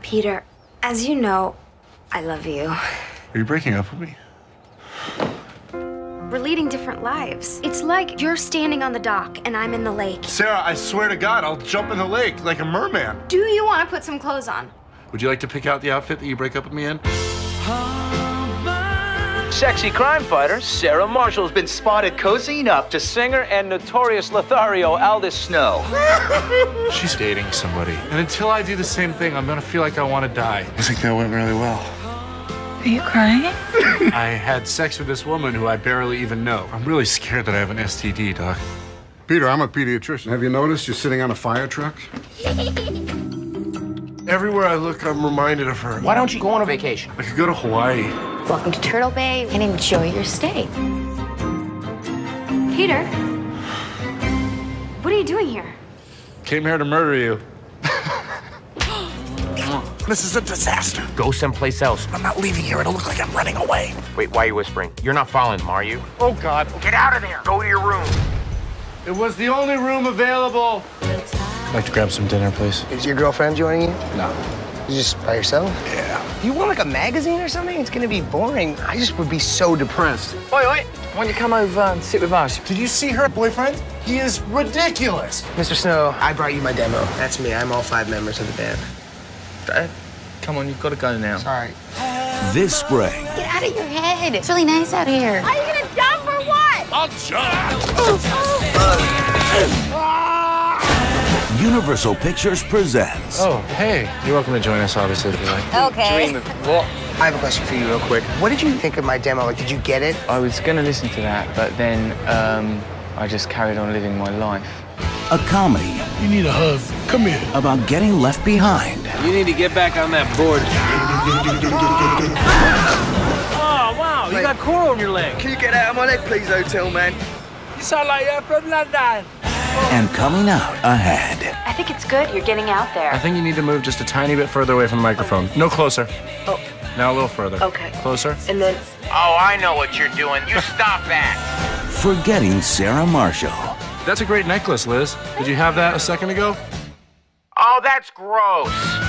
Peter, as you know, I love you. Are you breaking up with me? We're leading different lives. It's like you're standing on the dock and I'm in the lake. Sarah, I swear to God, I'll jump in the lake like a merman. Do you want to put some clothes on? Would you like to pick out the outfit that you break up with me in? Sexy crime fighter Sarah Marshall's been spotted cozying up to singer and notorious Lothario Aldous Snow. She's dating somebody. And until I do the same thing, I'm gonna feel like I want to die. I think that went really well. Are you crying? I had sex with this woman who I barely even know. I'm really scared that I have an STD, Doc. Peter, I'm a pediatrician. Have you noticed you're sitting on a fire truck? Everywhere I look, I'm reminded of her. Why don't you go on a vacation? I could go to Hawaii. Welcome to Turtle Bay and enjoy your stay. Peter, what are you doing here? Came here to murder you. This is a disaster. Go someplace else. I'm not leaving here. It'll look like I'm running away. Wait, why are you whispering? You're not following them, are you? Oh, God. Get out of there. Go to your room. It was the only room available. I'd like to grab some dinner, please. Is your girlfriend joining you? No. You just by yourself? Yeah. You want like a magazine or something? It's gonna be boring. I just would be so depressed. Oi, why don't you come over and sit with us? Did you see her boyfriend? He is ridiculous. Mr. Snow, I brought you my demo. That's me. I'm all 5 members of the band. Dad, come on, you've got to go now. Sorry. This spring, Get out of your head. It's really nice out here. Are you gonna jump or what? I'll jump. Universal Pictures presents Oh, hey. You're welcome to join us, obviously, if you like. Okay. Dream of what? I have a question for you real quick. What did you think of my demo? Like, did you get it? I was going to listen to that, but then I just carried on living my life. a comedy You need a hug. Come here. about getting left behind. You need to get back on that board. Oh, wow, you got coral on your leg. Can you get out of my leg, please, hotel man? You sound like you're from London. And coming out ahead. I think it's good you're getting out there. I think you need to move just a tiny bit further away from the microphone. No closer. Oh. Now a little further. Okay. Closer. And then... Oh, I know what you're doing. You stop that. Forgetting Sarah Marshall. That's a great necklace, Liz. Did you have that a second ago? Oh, that's gross.